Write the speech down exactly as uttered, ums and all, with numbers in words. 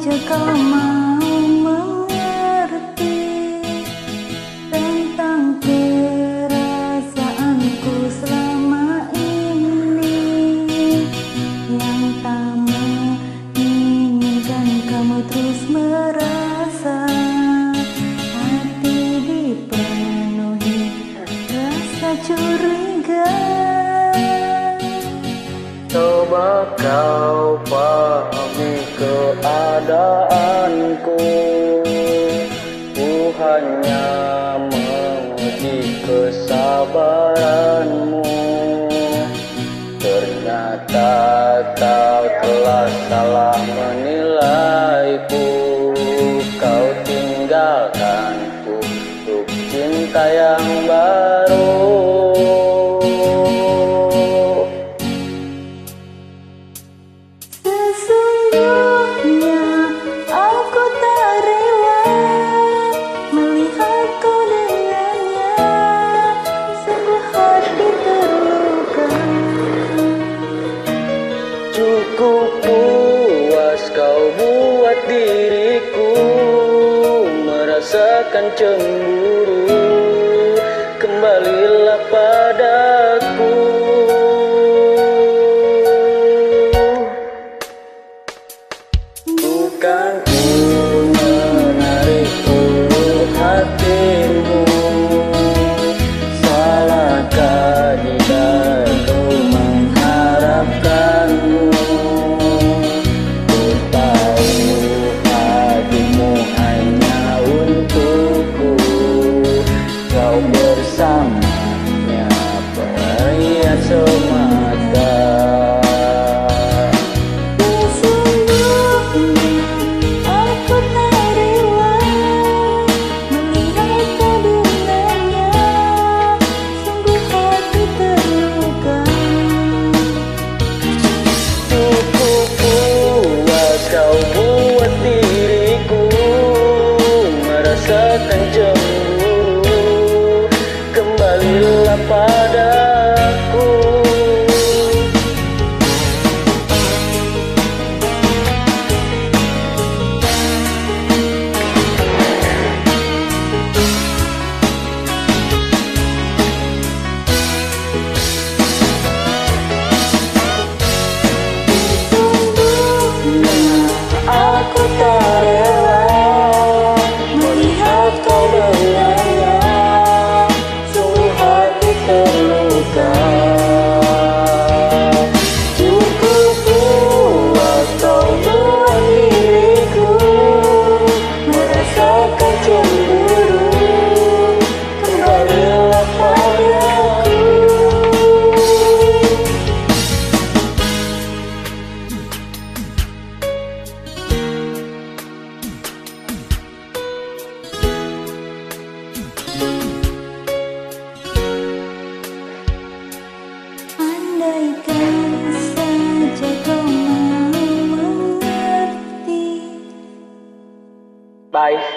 saja kau mau mengerti tentang perasaanku selama ini, yang tak menginginkan kamu terus merasa hati dipenuhi rasa curiga. Coba kau pahami keadaanku, ku hanya menguji kesabaranmu. Ternyata kau telah salah menilaiku, kau tinggalkanku untuk cinta yang baru. Cukup puas kau buat diriku merasakan cemburu, kembalilah padaku. Bukan ku menarik ulu hatimu, salahkah jika ku mengharapkanmu. Ku tahu hatimu hanya untukku, kau bersamanya pria semata. Kau buat diriku merasakan cemburu, kembalilah padaku. Aku tak rela melihat kau dengannya, sungguh hati terluka. Cukup puas kau buat diriku merasakan cemburu, kembalilah padaku. Andaikan saja kau mau mengerti. Bye.